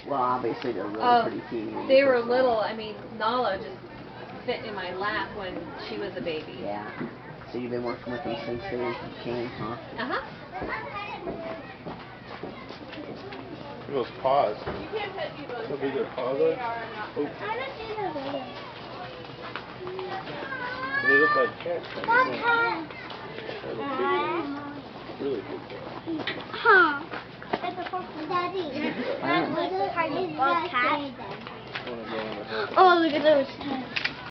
Well, obviously they're really pretty teeny. They were little. I mean, Nala just fit in my lap when she was a baby. Yeah. So you've been working with them since they came, huh? Uh-huh. Those paws. How big their paws are? Oh. I don't see the video. They look like cats. Really big. Huh. Daddy. I am. Oh, look at those.